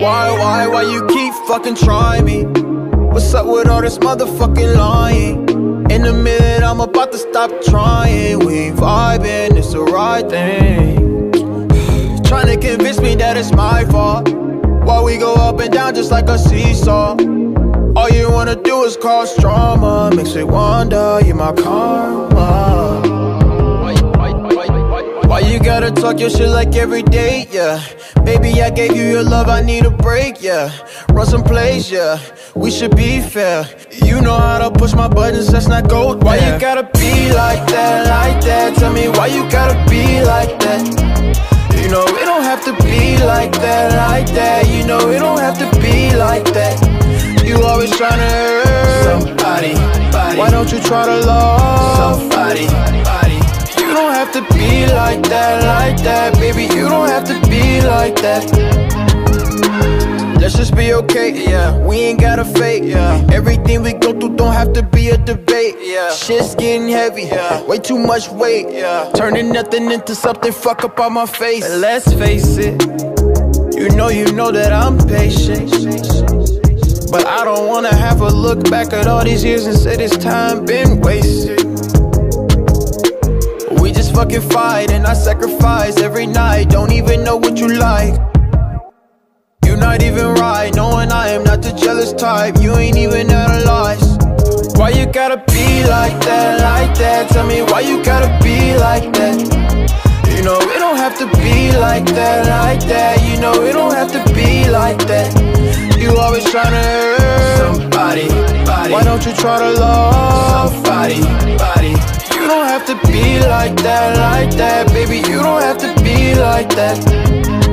Why you keep fucking trying me? What's up with all this motherfucking lying? In a minute, I'm about to stop trying. We ain't vibin', it's the right thing. Trying to convince me that it's my fault. Why we go up and down just like a seesaw? All you wanna do is cause drama. Makes me wonder, you my karma. Why you gotta talk your shit like every day, yeah? Baby, I gave you your love, I need a break, yeah. Run some plays, yeah, we should be fair. You know how to push my buttons, let's not go there. Why you gotta be like that, like that? Tell me why you gotta be like that. You know it don't have to be like that, like that. You know it don't have to be like that. You always tryna hurt somebody. Why don't you try to love somebody? You don't have to be like that, baby. You don't have to be like that. Let's just be okay, yeah. We ain't gotta fake, yeah. Everything we go through don't have to be a debate, yeah. Shit's getting heavy, yeah. Way too much weight, yeah. Turning nothing into something, fuck up on my face. And let's face it, you know that I'm patient, but I don't wanna have a look back at all these years and say this time been wasted. We just fucking fight and I sacrifice every night. Don't even know what you like. You're not even right, knowing I am not the jealous type. You ain't even analyze. Why you gotta be like that, like that? Tell me why you gotta be like that. You know it don't have to be like that, like that. You know it don't have to be like that. You always tryna hurt somebody. Why don't you try to love somebody? You don't have to be like that, baby. You don't have to be like that.